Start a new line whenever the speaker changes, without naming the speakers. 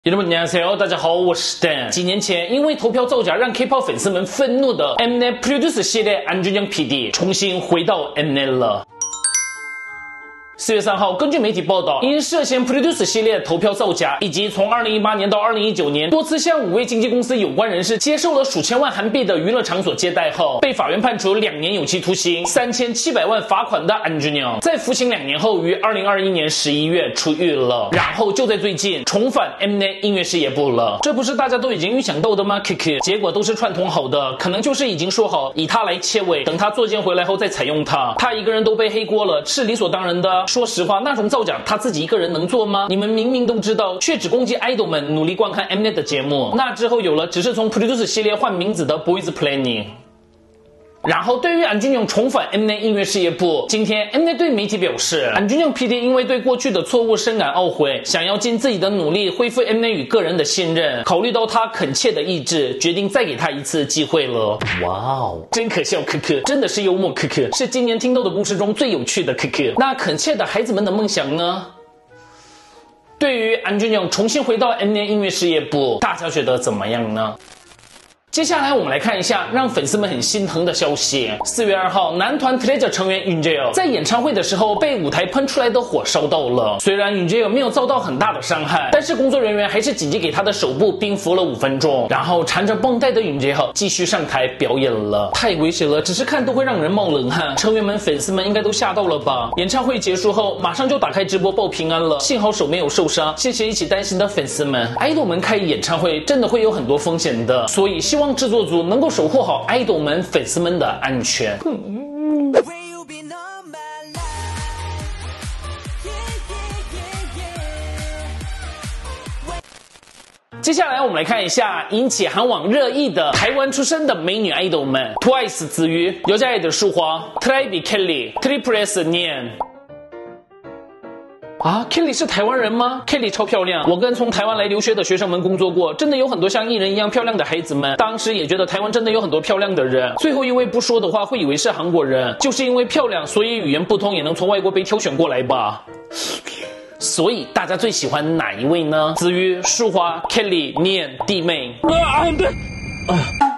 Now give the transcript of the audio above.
여러분,안녕하세요， 大家好，我是 Dan。几年前，因为投票造假让 K-pop 粉丝们愤怒的 Mnet Produce 系列안준영 PD重新回到 Mnet 了。4月3号，根据媒体报道，因涉嫌 Produce 系列投票造假，以及从2018年到2019年多次向5位经纪公司有关人士接受了数千万韩币的娱乐场所接待后，被法院判处2年有期徒刑、3700万罚款的안준영，在服刑2年后于2021年11月出狱了，然后就在最近重返 Mnet 音乐事业部了。这不是大家都已经预想到的吗？结果都是串通好的，可能就是已经说好以他来切尾，等他作奸回来后再采用他。他一个人都背黑锅了，是理所当然的。说实话，那种造假他自己一个人能做吗？你们明明都知道，却只攻击 idol 们努力观看 Mnet 的节目。那之后有了只是从 Produce 系列换名字的 Boys Planning。然后，对于안준영重返 Mnet 音乐事业部，今天 Mnet 对媒体表示，안준영 PD因为对过去的错误深感懊悔，想要尽自己的努力恢复 Mnet 与个人的信任。考虑到他恳切的意志，决定再给他一次机会了。哇哦，真可笑，真的是幽默，是今年听到的故事中最有趣的。那恳切的孩子们的梦想呢？对于안준영重新回到 Mnet 音乐事业部，大家觉得怎么样呢？接下来我们来看一下让粉丝们很心疼的消息。4月2号，男团 Treasure 成员윤재열在演唱会的时候被舞台喷出来的火烧到了。虽然윤재열没有遭到很大的伤害，但是工作人员还是紧急给他的手部冰敷了5分钟，然后缠着绷带的윤재열继续上台表演了。太危险了，只是看都会让人冒冷汗。成员们、粉丝们应该都吓到了吧？演唱会结束后，马上就打开直播报平安了，幸好手没有受伤。谢谢一起担心的粉丝们。idol 们开演唱会真的会有很多风险的，所以希望制作组能够守护好idol们、粉丝们的安全。接下来我们来看一下引起韩网热议的台湾出身的美女 idol 们 ：TWICE 子瑜、여자애들舒华、TRIBE Kelly、Triple S Nian。啊 ，Kelly 是台湾人吗 ？Kelly 超漂亮，我跟从台湾来留学的学生们工作过，真的有很多像艺人一样漂亮的孩子们。当时也觉得台湾真的有很多漂亮的人。最后一位不说的话，会以为是韩国人，就是因为漂亮，所以语言不通也能从外国被挑选过来吧。所以大家最喜欢哪一位呢？子瑜、舒华、Kelly、Nian、弟妹。对。